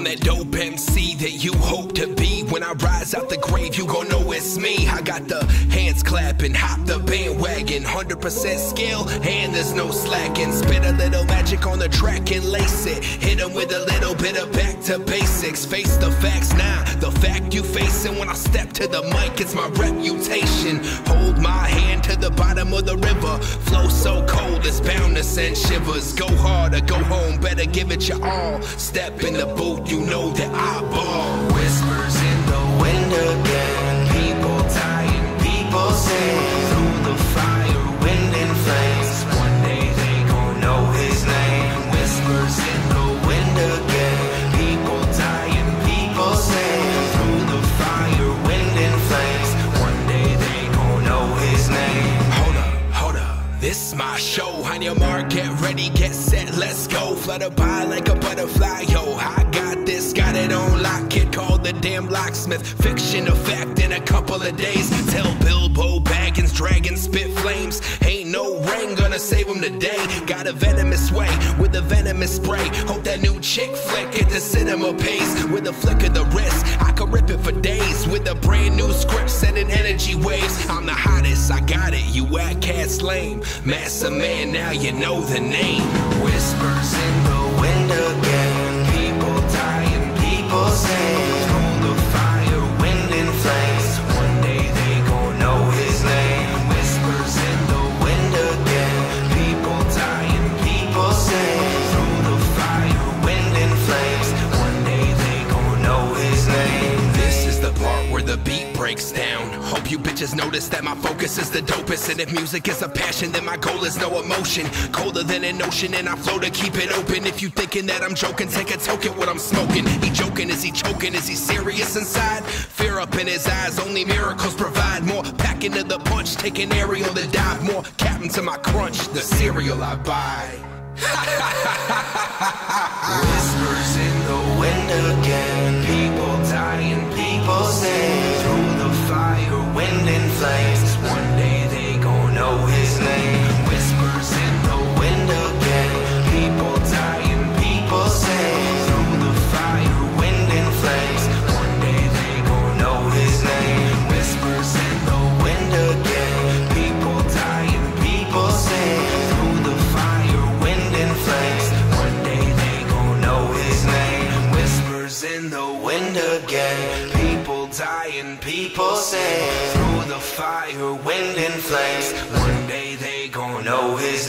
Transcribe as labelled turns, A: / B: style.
A: that dope MC that you hope to be. When I rise out the grave, you gon' know it's me. I got the hands clapping, hop the bandwagon, 100% skill, and there's no slacking. Spit a little magic on the track and lace it. Hit 'em with a little bit of back to basics. Face the facts now, the fact you facing. When I step to the mic, it's my reputation. Hold my hand to the bottom of the river. Flow so cold, it's bound to send shivers. Go hard or go home, better give it your all. Step in the booth, you know that I ball.
B: Whispers in the wind again. People dying, people sing. Through the fire, wind and flames. One day they gon' know his name. Whispers in the wind again. People dying, people sing. Through the fire, wind and flames. One day they gon' know his name.
A: Hold up, this my show. On your mark, get ready, get set, let's go. Flutter by like a butterfly, yo. I got this, got it on lock. Kid called the damn locksmith. Fiction of fact in a couple of days. Tell Bilbo Baggins, dragons spit flames. Ain't no rain gonna save him today. Got a venomous way with a venomous spray. Hope that new chick flick at the cinema pace. With a flick of the wrist, I could rip it for days. With a brand new script, sending energy waves. I'm the hottest, I got it, you whack cats lame. Master man, now you know the name.
B: Whispers in the wind again. People dying, people sing. Through the fire, wind and flames. One day they gon' know his name. Whispers in the wind again. People dying, people sing. Through the fire, wind and flames. One day they gon' know his name.
A: This is the part where the beat breaks down. Hope you bitches notice that my focus is the dopest. And if music is a passion, then my goal is no emotion. Colder than an ocean, and I flow to keep it open. If you thinking that I'm joking, take a toke at what I'm smoking. He joking, is he choking, is he serious inside? Fear up in his eyes, only miracles provide. More packing to the punch, taking aerial to dive. More captain to my crunch, the cereal I buy.
B: Whispers in the wind again. People dying, people sing. Through the fire, wind and flames. One day they gon' know his name. Whispers in the wind again. People dying, people sing. Through the fire, wind and flames. One day they gon' know his name. Whispers in the wind again. People dying, people sing. Through the fire, wind and flames. One day they gon' know his name. Whispers in the wind again. People dying, people sing. Through the fire, wind and flames. One day they gon' know his